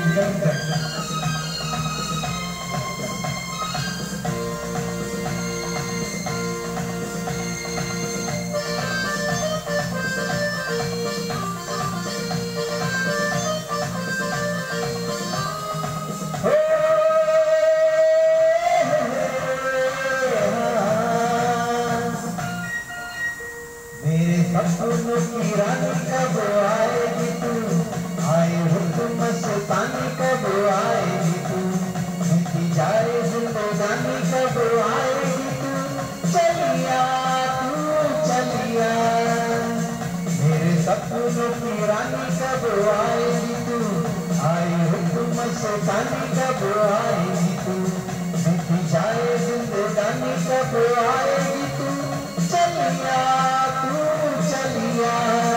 सपनों की रानी कब आएगी तू, आए हुक्म मस्तानी कब आएगी तू, मिलती जाए जिंदगानी कब आएगी तू, चलिया तू चलिया। मेरे सपनों की रानी कब आएगी तू, आए हुक्म मस्तानी कब आएगी तू, मिलती जाए जिंदगानी कब आएगी तू, चलिया तू चलिया।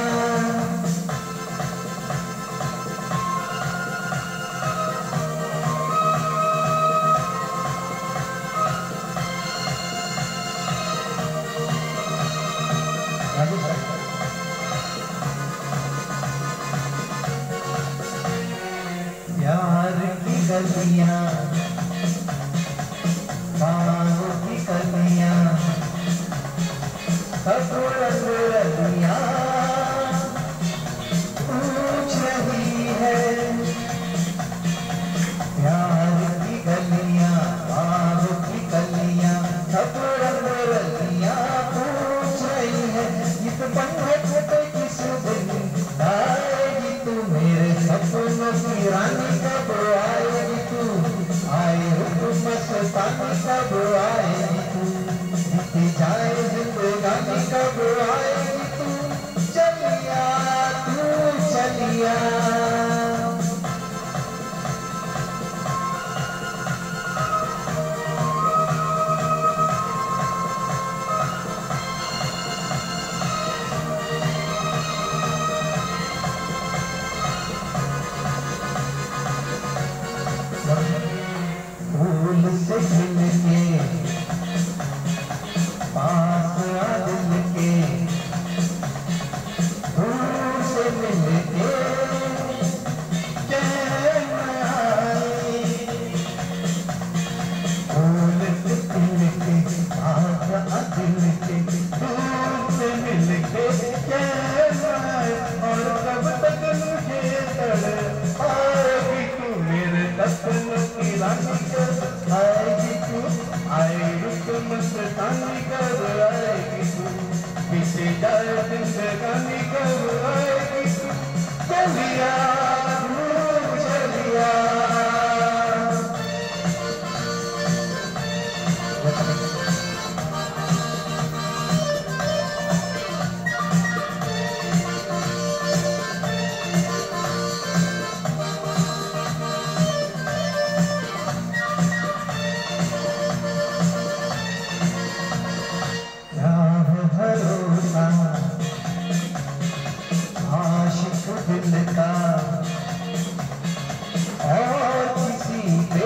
प्यार की गलियां, बाहों की कलियां, सब रंग रलियां पूछ रही है। प्यार की गलियां, बाहों की कलियां, सब रंग रलियां पूछ रही है। इस बंधन पे किस दिन आएगी तू, मेरे सपनों की रानी कब आएगी तू, आए हुक्म मस्तानी कब आएगी तू, बीती जाए जिंदगानी कब आएगी तू, चलिया तू चलिया। फूल से मिलके पास आ दिल के, दूर से मिलके चैन आए। फूल से मिलके पास आ दिल के, दूर से मिलके चैन आए। और कब तक मुझे तड़पाएगी तू, मेरे सपनों की रानी कब आएगी तू, आए हुक्म मस्तानी कब आएगी तू, बीते जाए जिंदगानी कब आएगी तू, चलिया तू चलिया। आशिक दिल का और किसी पे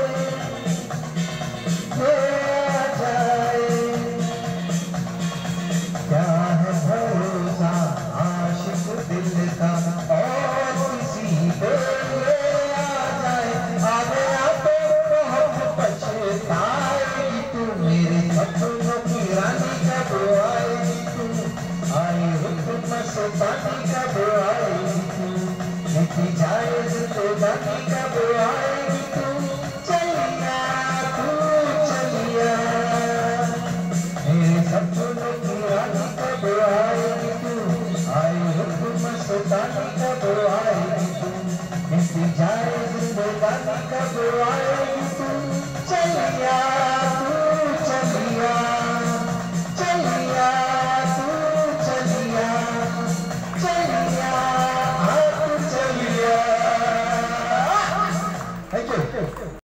आ जाए, क्या है भरोसा आशिक दिल का और किसी पे आ जाए। आगे आते बहुत पछताएगी तू, मेरे सपनों की रानी कब आएगी तू, आई हुक्म मस्तानी कब आएगी तू, बीती जाए जिंदगानी कब आएगी तू, चलिया तू चलिया। मेरे सपनों की रानी कब आएगी तू, आई हुक्म मस्तानी कब आएगी तू, बीती जाए जिंदगानी कब आएगी तू, चलिया।